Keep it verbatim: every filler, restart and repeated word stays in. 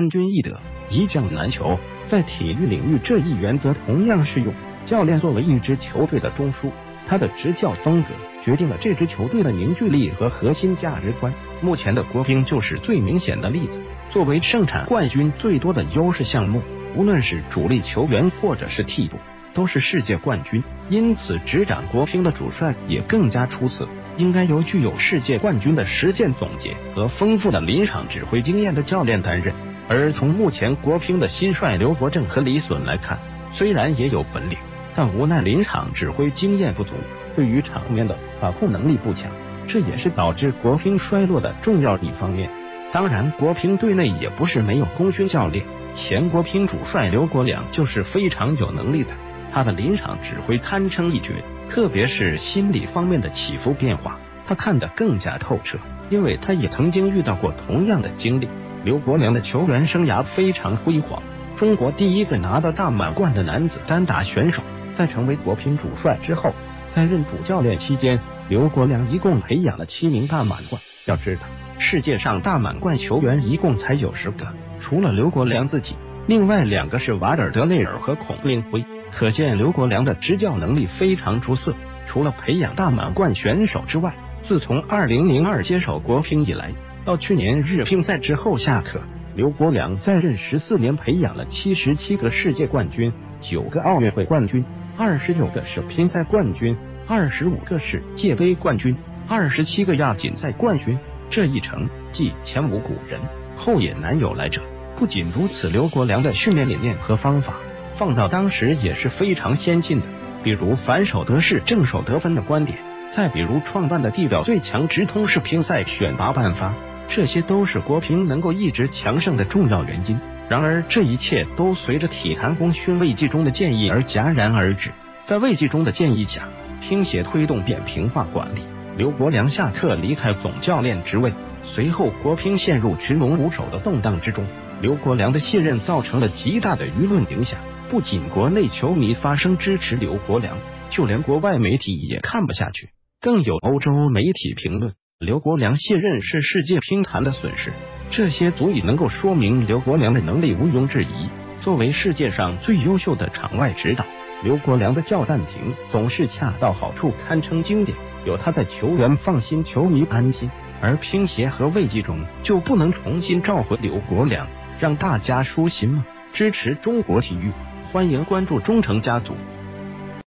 三军易得，一将难求。在体育领域，这一原则同样适用。教练作为一支球队的中枢，他的执教风格决定了这支球队的凝聚力和核心价值观。目前的国乒就是最明显的例子。作为盛产冠军最多的优势项目，无论是主力球员或者是替补，都是世界冠军。因此，执掌国乒的主帅也更加出色，应该由具有世界冠军的实践总结和丰富的临场指挥经验的教练担任。而从目前国乒的新帅刘国正和李隼来看，虽然也有本领，但无奈临场指挥经验不足，对于场面的把控能力不强，这也是导致国乒衰落的重要一方面。当然，国乒队内也不是没有功勋教练，前国乒主帅刘国梁就是非常有能力的，他的临场指挥堪称一绝，特别是心理方面的起伏变化，他看得更加透彻，因为他也曾经遇到过同样的经历。刘国梁的球员生涯非常辉煌，中国第一个拿到大满贯的男子单打选手。在成为国乒主帅之后，在任主教练期间，刘国梁一共培养了七名大满贯。要知道，世界上大满贯球员一共才有十个，除了刘国梁自己，另外两个是瓦尔德内尔和孔令辉。可见刘国梁的执教能力非常出色。除了培养大满贯选手之外，自从二零零二接手国乒以来，到去年日乒赛之后下课，刘国梁在任十四年培养了七十七个世界冠军，九个奥运会冠军，二十九个世乒赛冠军，二十五个世界杯冠军，二十七个亚锦赛冠军。这一成绩前无古人，后也难有来者。不仅如此，刘国梁的训练理念和方法放到当时也是非常先进的，比如反手得势正手得分的观点，再比如创办的地表最强直通式乒赛选拔办法，这些都是国乒能够一直强盛的重要原因。然而这一切都随着体坛功勋魏纪中的建议而戛然而止。在魏纪中的建议下，乒协推动扁平化管理，刘国梁下课离开总教练职位，随后国乒陷入群龙无首的动荡之中。刘国梁的卸任造成了极大的舆论影响，不仅国内球迷发声支持刘国梁，就连国外媒体也看不下去，更有欧洲媒体评论刘国梁卸任是世界乒坛的损失。这些足以能够说明刘国梁的能力毋庸置疑。作为世界上最优秀的场外指导，刘国梁的叫暂停总是恰到好处，堪称经典。有他在，球员放心，球迷安心。而乒协和魏纪中就不能重新召回刘国梁，让大家舒心吗？支持中国体育，欢迎关注忠诚家族。